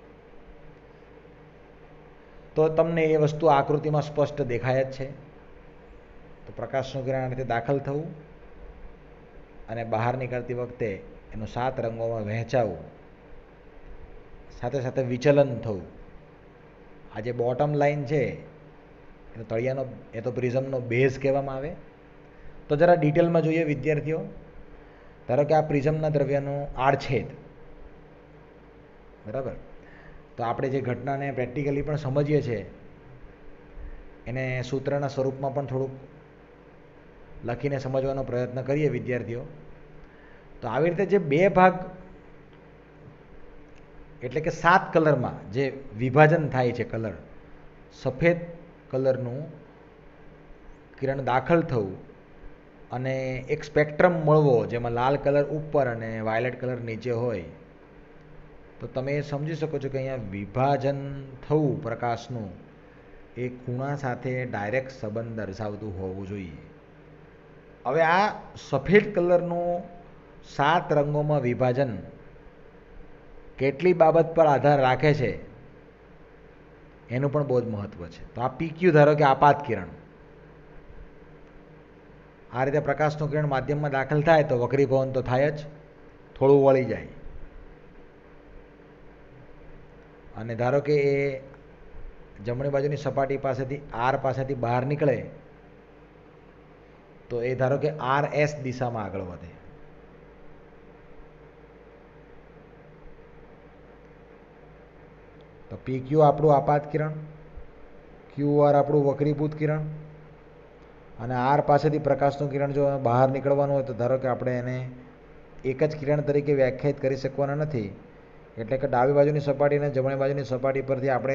તો તમને એ વસ્તુ આકૃતિમાં સ્પષ્ટ દેખાય જ છે. તો પ્રકાશનું કિરણ આ રીતે દાખલ થવું અને બહાર નીકળતી વખતે એનું સાત રંગોમાં વહેંચાવું, સાથે સાથે વિચલન થવું. આ જે બોટમ લાઈન છે એ તળિયાનો, એ તો પ્રિઝમનો બેઝ કહેવામાં આવે. તો જરા ડિટેલમાં જોઈએ વિદ્યાર્થીઓ. ધારો કે આ પ્રિઝમના દ્રવ્યનું આડછેદ, બરાબર. તો આપણે જે ઘટનાને પ્રેક્ટિકલી પણ સમજીએ છીએ એને સૂત્રના સ્વરૂપમાં પણ થોડુંક લખીને સમજવાનો પ્રયત્ન કરીએ વિદ્યાર્થીઓ. તો આવી રીતે જે બે ભાગ એટલે કે સાત કલરમાં જે વિભાજન થાય છે, કલર સફેદ કલરનું કિરણ દાખલ થવું અને એક સ્પેક્ટ્રમ મળવો જેમાં લાલ કલર ઉપર અને વાયોલેટ કલર નીચે હોય, તો તમે એ સમજી શકો છો કે અહીંયા વિભાજન થવું પ્રકાશનું એ ખૂણા સાથે ડાયરેક્ટ સંબંધ દર્શાવતું હોવું જોઈએ. હવે આ સફેદ કલરનું સાત રંગોમાં વિભાજન કેટલી બાબત પર આધાર રાખે છે એનું પણ બહુ જ મહત્વ છે. તો આ પીક્યુ ધારો કે આપાત કિરણ, આ રીતે પ્રકાશનું કિરણ માધ્યમમાં દાખલ થાય તો વક્રીભવન તો થાય જ, થોડું વળી જાય. અને ધારો કે એ જમણી બાજુની સપાટી પાસેથી આર પાસેથી બહાર નીકળે તો એ ધારો કે આર એસ દિશામાં આગળ વધે. તો પી ક્યુ આપણું આપાત કિરણ, ક્યુ આર આપણું વક્રીભૂત કિરણ, અને આર પાસેથી પ્રકાશનું કિરણ જો બહાર નીકળવાનું હોય તો ધારો કે આપણે એને એક જ કિરણ તરીકે વ્યાખ્યાયિત કરી શકવાના નથી. એટલે કે ડાબી બાજુની સપાટી અને જમણી બાજુની સપાટી પરથી આપણે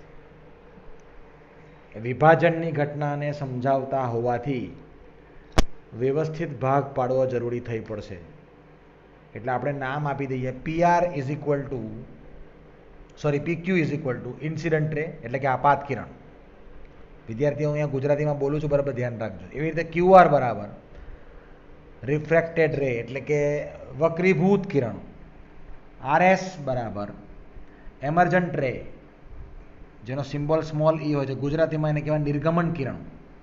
વિભાજનની ઘટનાને સમજાવતા હોવાથી વ્યવસ્થિત ભાગ પાડવો જરૂરી થઈ પડશે. એટલે આપણે નામ આપી દઈએ P R is equal to sorry P Q is equal to incident ray એટલે કે આપાત કિરણ. વિદ્યાર્થીઓ અહીંયા ગુજરાતીમાં બોલું છું, બરાબર ધ્યાન રાખજો. એવી રીતે ક્યુ આર બરાબર રિફ્રેક્ટેડ રે એટલે કે વક્રીભૂત કિરણ, આર એસ બરાબર એમર્જન્ટ રે જેનો સિમ્બોલ સ્મોલ ઈ હોય છે, ગુજરાતીમાં એને કહેવાય નિર્ગમન કિરણ.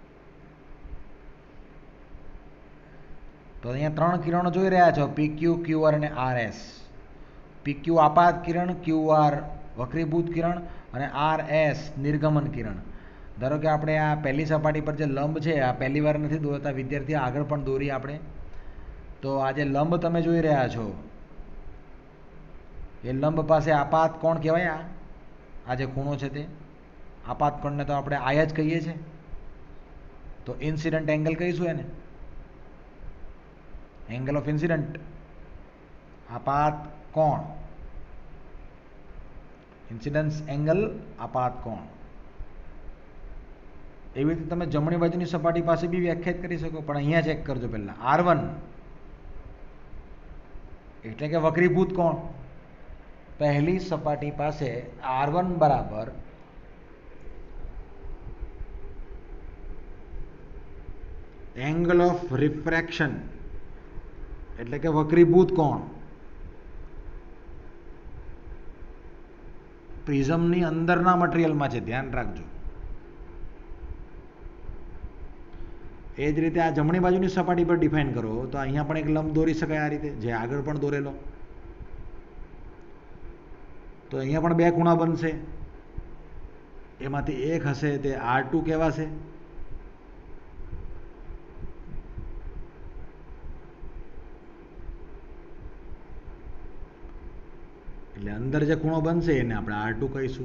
તો અહીંયા ત્રણ કિરણો જોઈ રહ્યા છો, પી ક્યુ, ક્યુ આર અને આર એસ. પી ક્યુ આપાત કિરણ, ક્યુ આર વક્રીભૂત કિરણ અને આર એસ નિર્ગમન કિરણ. ધારો કે આપણે આ પહેલી સપાટી પર જે લંબ છે આ પહેલી વાર નથી દોરતા વિદ્યાર્થી, આગળ પણ દોરી આપણે. તો આ જે લંબ તમે જોઈ રહ્યા છો એ લંબ પાસે આપાત કોણ કહેવાય? આ આ જે ખૂણો છે તે આપાત કોણને તો આપણે આય જ કહીએ છીએ. તો ઇન્સિડન્ટ એંગલ કહીશું એને, એંગલ ઓફ ઇન્સિડન્ટ, આપાત કોણ. ઇન્સિડન્સ એંગલ આપાત કોણ. એવી રીતે તમે જમણી બાજુની સપાટી પાસે બી વ્યાખ્યાયિત કરી શકો, પણ અહીંયા ચેક કરજો પહેલા. આર વન એટલે કે વક્રીભૂત કોણ. પહેલી સપાટી પાસે આર વન બરાબર એંગલ ઓફ રિફ્રેક્શન એટલે કે વક્રીભૂત કોણ. પ્રિઝમની અંદરના મટીરિયલમાં છે, ધ્યાન રાખજો. એ જ રીતે આ જમણી બાજુની સપાટી પર ડિફાઇન કરો તો અહીંયા પણ એક લંબ દોરી શકાય આ રીતે, જે આગળ પણ દોરેલો. તો અહીંયા પણ બે ખૂણા બનશે, એમાંથી એક હશે તે આર ટુ કહેવાશે. એટલે અંદર જે ખૂણો બનશે એને આપણે આર ટુ કહીશું.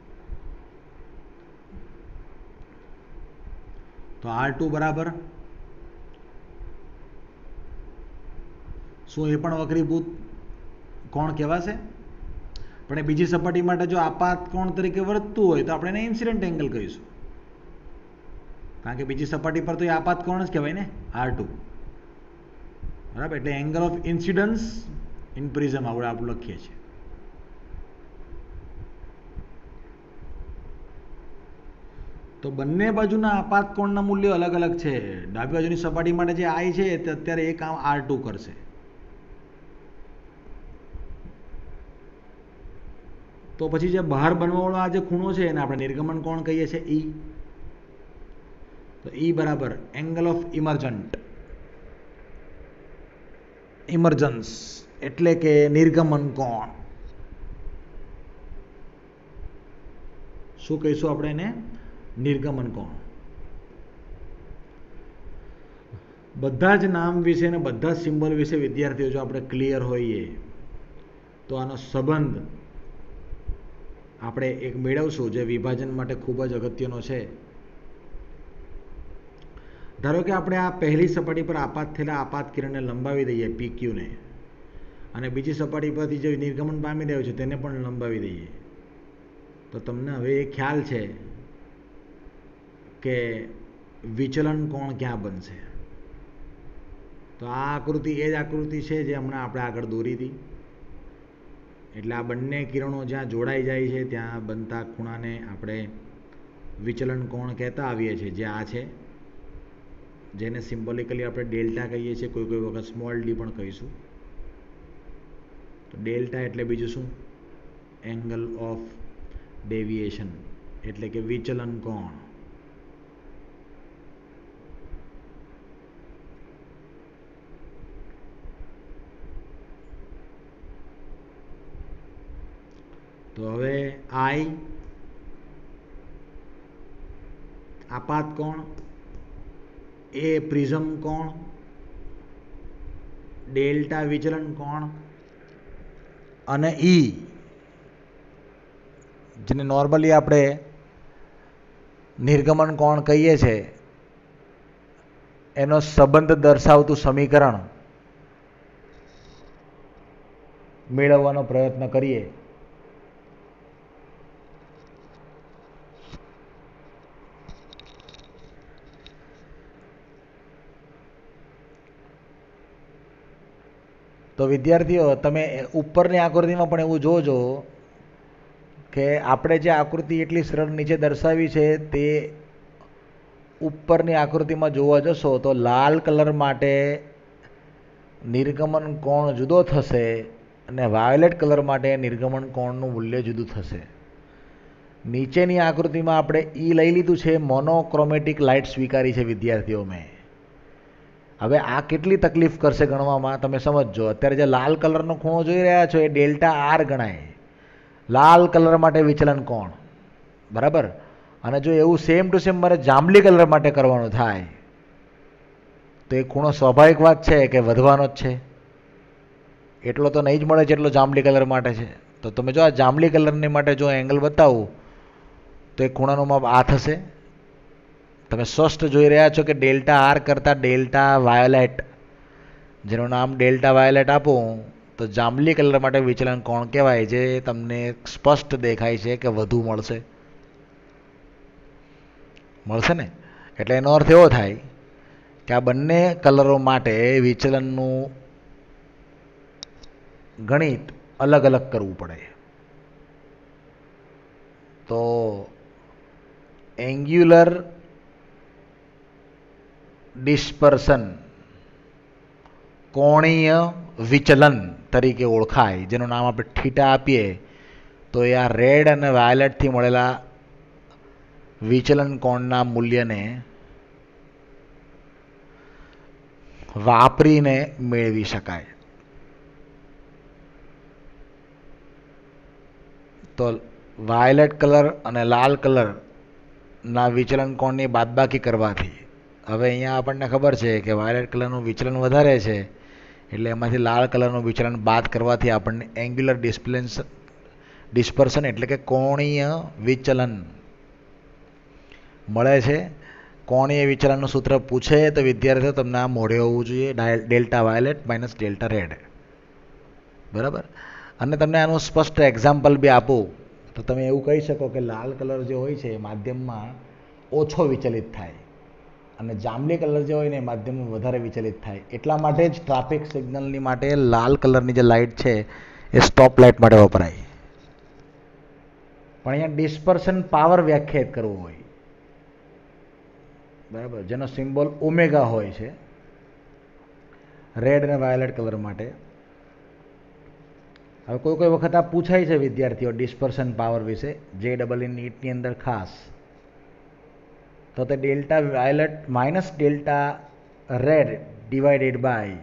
તો આર ટુ બરાબર શું એ પણ વક્રીભૂત કોણ કહેવાશે, પણ એ બીજી સપાટી માટે જો આપાત કોણ તરીકે વર્તતું હોય તો આપણે એને ઇન્સિડન્ટ એંગલ કહીશું, કારણ કે બીજી સપાટી પર તો એ આપાત કોણ જ કહેવાય ને, આર ટુ. બરાબર, એટલે angle of incidence in prism આપણે આપણું લખીએ છીએ. તો બંને બાજુના આપાત કોણના મૂલ્યો અલગ અલગ છે. ડાબી બાજુની સપાટી માટે જે આઈ છે તે અત્યારે એ કામ આર ટુ કરશે. તો પછી જે બહાર બનવાવાળો આ જે ખૂણો છે એને આપણે નિર્ગમન કોણ કહીએ છીએ, ઈ. તો ઈ બરાબર એંગલ ઓફ ઇમર્જન્ટ, ઇમર્જન્સ એટલે કે નિર્ગમન કોણ. શું કહીશું આપણે એને, નિર્ગમન કોણ. બધા જ નામ વિશે અને બધા જ સિમ્બોલ વિશે વિદ્યાર્થીઓ જો આપણે ક્લિયર હોઈએ તો આનો સંબંધ આપણે એક મેળવશું જે વિભાજન માટે ખૂબ જ અગત્યનો છે. ધારો કે આપણે આ પહેલી સપાટી પર આપાત થયેલા આપાત કિરણને લંબાવી દઈએ પીક્યુને, અને બીજી સપાટી પરથી જે નિર્ગમન પામી રહ્યું છે તેને પણ લંબાવી દઈએ, તો તમને હવે એ ખ્યાલ છે કે વિચલન કોણ ક્યાં બનશે. તો આ આકૃતિ એ જ આકૃતિ છે જે હમણાં આપણે આગળ દોરી હતી. એટલે આ બંને કિરણો જ્યાં જોડાઈ જાય છે ત્યાં બનતા ખૂણાને આપણે વિચલન કોણ કહેતા આવીએ છીએ, જે આ છે, જેને સિમ્બોલિકલી આપણે ડેલ્ટા કહીએ છીએ, કોઈ કોઈ વખત સ્મોલ ડી પણ કહીશું. તો ડેલ્ટા એટલે બીજું શું, એંગલ ઓફ ડેવિએશન એટલે કે વિચલન કોણ. તો હવે આઈ આપાત કોણ, એ પ્રિઝમ કોણ, ડેલ્ટા વિચલન કોણ અને ઈ જેને નોર્મલી આપણે નિર્ગમન કોણ કહીએ છીએ એનો સંબંધ દર્શાવતું સમીકરણ મેળવવાનો પ્રયત્ન કરીએ. તો વિદ્યાર્થીઓ તમે ઉપરની આકૃતિમાં પણ એવું જોજો કે આપણે જે આકૃતિ એટલી સરળ નીચે દર્શાવી છે તે ઉપરની આકૃતિમાં જોવા જશો તો લાલ કલર માટે નિર્ગમન કોણ જુદો થશે અને વાયોલેટ કલર માટે નિર્ગમન કોણનું મૂલ્ય જુદું થશે. નીચેની આકૃતિમાં આપણે ઈ લઈ લીધું છે, મોનોક્રોમેટિક લાઇટ સ્વીકારી છે વિદ્યાર્થીઓ મેં. હવે આ કેટલી તકલીફ કરશે ગણવામાં તમે સમજજો. અત્યારે જે લાલ કલરનો ખૂણો જોઈ રહ્યા છો એ ડેલ્ટા આર ગણાય, લાલ કલર માટે વિચલન કોણ, બરાબર. અને જો એવું સેમ ટુ સેમ મારે જાંબલી કલર માટે કરવાનું થાય તો એ ખૂણો સ્વાભાવિક વાત છે કે વધવાનો જ છે, એટલો તો નહીં જ મળે જેટલો જાંબલી કલર માટે છે. તો તમે જો આ જાંબલી કલરની માટે જો એંગલ બતાવું તો એ ખૂણાનું માપ આ થશે. તમે સ્પષ્ટ જોઈ રહ્યા છો કે ડેલ્ટા આર કરતાં ડેલ્ટા વાયોલેટ, જેનું નામ ડેલ્ટા વાયોલેટ આપું તો જાંબલી કલર માટે વિચલન કોણ કહેવાય? જે તમને સ્પષ્ટ દેખાય છે કે વધુ મળશે મળશે ને. એટલે એનો અર્થ એવો થાય કે આ બંને કલરો માટે વિચલનનું ગણિત અલગ અલગ કરવું પડે. તો એંગ્યુલર ડિસ્પર્સન કોણીય વિચલન તરીકે ઓળખાય, જેનું નામ આપણે થીટા આપીએ. તો એ આ રેડ અને વાયોલેટથી મળેલા વિચલન કોણના મૂલ્યને વાપરીને મેળવી શકાય. તો વાયોલેટ કલર અને લાલ કલરના વિચલન કોણની બાદબાકી કરવાથી હવે અહીંયા આપણને ખબર છે કે વાયોલેટ કલરનું વિચલન વધારે છે, એટલે એમાંથી લાલ કલરનું વિચલન બાદ કરવાથી આપણને એંગ્યુલર ડિસ્પ્લેન્સ ડિસ્પર્સન એટલે કે કોણીય વિચલન મળે છે. કોણીય વિચલનનું સૂત્ર પૂછે તો વિદ્યાર્થીઓ તમને આ મોઢે હોવું જોઈએ, delta violet minus delta red. બરાબર. અને તમને આનું સ્પષ્ટ એક્ઝામ્પલ બી આપું તો તમે એવું કહી શકો કે લાલ કલર જે હોય છે એ માધ્યમમાં ઓછો વિચલિત થાય અને જાંબલી કલર જે હોય ને એ માધ્યમમાં વધારે વિચલિત થાય. એટલા માટે જ ટ્રાફિક સિગ્નલની માટે લાલ કલરની જે લાઇટ છે એ સ્ટોપ લાઇટ માટે વપરાય. પણ અહીંયા ડિસ્પર્સન પાવર વ્યાખ્યાયિત કરવો હોય, બરાબર, જેનો સિમ્બોલ ઓમેગા હોય છે રેડ અને વાયોલેટ કલર માટે. હવે કોઈ કોઈ વખત આ પૂછાય છે વિદ્યાર્થીઓ ડિસ્પર્સન પાવર વિશે, જે ડબલ ઇન નીટની અંદર ખાસ, તો તે delta violet minus delta red divided by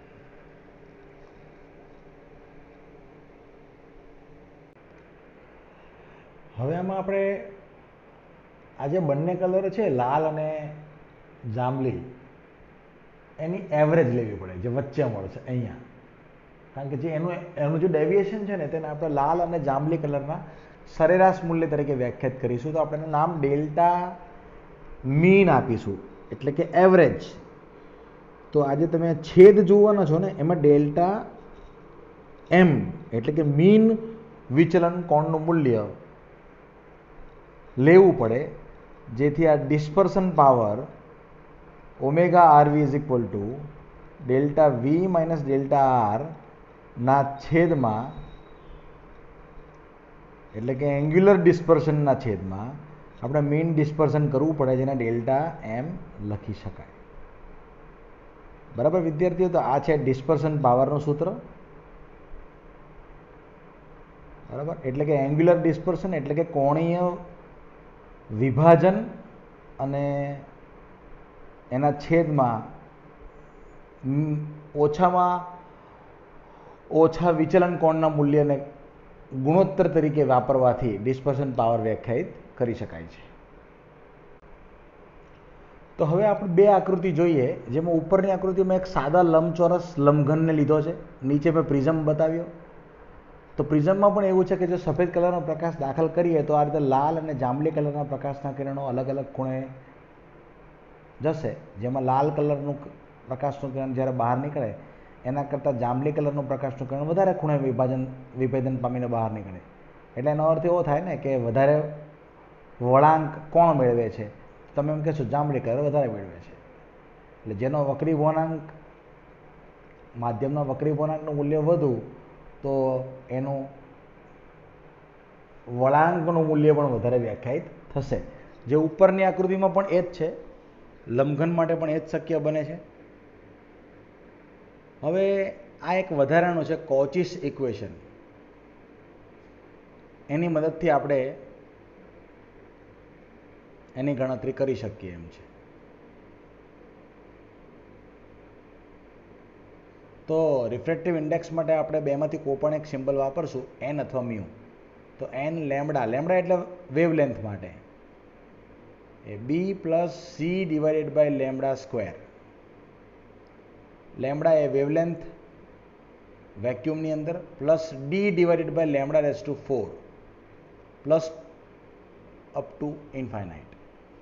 હવે આમાં આપણે આ જે બંને કલર છે લાલ અને જાંબલી, એની એવરેજ લેવી પડે જે વચ્ચે મળશે અહીંયા. કારણ કે જે એનું એનું જે ડેવિએશન છે ને તેને આપણે લાલ અને જાંબલી કલરના સરેરાશ મૂલ્ય તરીકે વ્યાખ્યાયિત કરીશું. તો આપણે એનું નામ ડેલ્ટા મીન આપીશું, એટલે કે એવરેજ. તો આજે તમે છેદ જોવાના છો ને એમાં ડેલ્ટા એમ એટલે કે મીન વિચલન કોણનું મૂલ્ય લેવું પડે, જેથી આ dispersion power omega R V is equal to delta V minus delta R ના છેદમાં એટલે કે એંગ્યુલર ડિસ્પર્સનના છેદમાં આપણે મીન ડિસ્પર્સન કરવું પડે, જેને ડેલ્ટા એમ લખી શકાય. બરાબર વિદ્યાર્થીઓ. તો આ છે ડિસ્પર્સન પાવરનું સૂત્ર. બરાબર. એટલે કે એંગ્યુલર ડિસ્પર્સન એટલે કે કોણીય વિભાજન અને એના છેદમાં ઓછામાં ઓછા વિચલન કોણના મૂલ્યને ગુણોત્તર તરીકે વાપરવાથી ડિસ્પર્સન પાવર વ્યાખ્યાયિત કરી શકાય છે. તો હવે આપણે બે આકૃતિ જોઈએ, જેમાં ઉપરની આકૃતિમાં એક સાદા લંબચોરસ લંબઘનને લીધો છે, નીચે મેં પ્રિઝમ બતાવ્યો. તો પ્રિઝમમાં પણ એવું છે કે જો સફેદ કલરનો પ્રકાશ દાખલ કરીએ તો આ રીતે લાલ અને જાંબલી કલરના પ્રકાશના કિરણો અલગ અલગ ખૂણે જશે, જેમાં લાલ કલરનું પ્રકાશનું કિરણ જ્યારે બહાર નીકળે એના કરતાં જાંબલી કલરનું પ્રકાશનું કિરણ વધારે ખૂણે વિભાજન વિભેદન પામીને બહાર નીકળે. એટલે એનો અર્થ એવો થાય ને કે વધારે વળાંક કોણ મેળવે છે? તમે એમ કહેશો જાંબલી કલર વધારે મેળવે છે. એટલે જેનો વક્રી વળાંક માધ્યમના વક્રી વળાંકનું મૂલ્ય વધુ, તો એનું વળાંકનું મૂલ્ય પણ વધારે વ્યાખ્યાયિત થશે. જે ઉપરની આકૃતિમાં પણ એ જ છે, લંબઘન માટે પણ એ જ શક્ય બને છે. હવે આ એક વધારાનું છે કોચિસ ઇક્વેશન, એની મદદથી આપણે એની ગણતરી કરી શકીએ એમ છે. તો રિફ્રેક્ટિવ ઇન્ડેક્સ માટે આપણે બેમાંથી કોઈ પણ એક સિમ્બલ વાપરશું, એન અથવા મ્યુ. તો એન લેમડા, લેમડા એટલે વેવલેન્થ માટે A B plus C divided by lambda square. Lambda એ વેવલેન્થ વેક્યુમની અંદર, plus D divided by lambda raise to four plus up to infinite.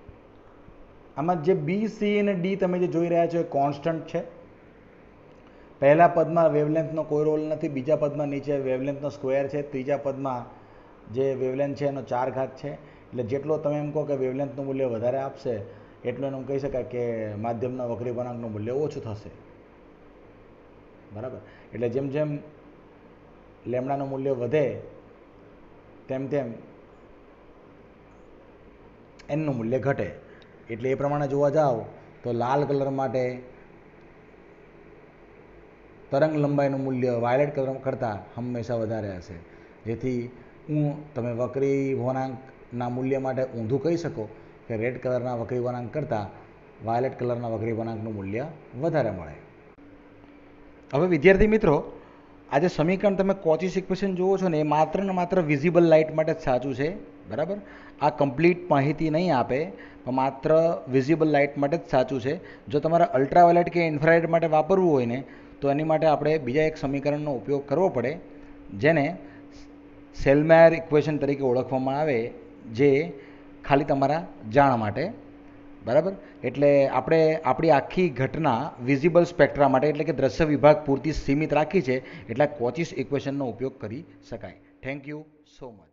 આમાં જે બી સી અને ડી તમે જે જોઈ રહ્યા છો એ કોન્સ્ટન્ટ છે. પહેલા પદમાં વેવલેન્થનો કોઈ રોલ નથી, બીજા પદમાં નીચે વેવલેન્થનો સ્ક્વેર છે, ત્રીજા પદમાં જે વેવલેન્થ છે એનો ચાર ઘાત છે. એટલે જેટલો તમે એમ કહો કે વેવલેન્થનું મૂલ્ય વધારે આપશે એટલું એનું કહી શકાય કે માધ્યમના વક્રી વળાંકનું મૂલ્ય ઓછું થશે. બરાબર. એટલે જેમ જેમ લેમડાનું મૂલ્ય વધે તેમ તેમ એનનું મૂલ્ય ઘટે. એટલે એ પ્રમાણે જોવા જાઓ તો લાલ કલર માટે તરંગ લંબાઈનું મૂલ્ય વાયલેટ કલર કરતાં હંમેશા વધારે હશે, જેથી હું તમે વક્રી વળાંકના મૂલ્ય માટે ઊંધું કહી શકો કે રેડ કલરના વક્રી વળાંક કરતાં વાયલેટ કલરના વક્રી વળાંકનું મૂલ્ય વધારે મળે. હવે વિદ્યાર્થી મિત્રો, આ જે સમીકરણ તમે કોચીસ ઇક્વેશન જુઓ છો ને એ માત્ર ને માત્ર વિઝિબલ લાઇટ માટે જ સાચું છે. બરાબર. આ કમ્પ્લીટ માહિતી નહીં આપે, પણ માત્ર વિઝિબલ લાઇટ માટે જ સાચું છે. જો તમારે અલ્ટ્રાવાયોલેટ કે ઇન્ફ્રારેડ માટે વાપરવું હોય ને તો એની માટે આપણે બીજા એક સમીકરણનો ઉપયોગ કરવો પડે, જેને સેલ્માયર ઇક્વેશન તરીકે ઓળખવામાં આવે, જે ખાલી તમારા જાણ માટે. બરાબર. એટલે આપણે આપણી આખી ઘટના વિઝિબલ સ્પેક્ટ્રા માટે એટલે કે દ્રશ્ય વિભાગ પૂરતી સીમિત રાખી છે, એટલે કોચીસ ઇક્વેશનનો ઉપયોગ કરી શકાય. Thank you so much.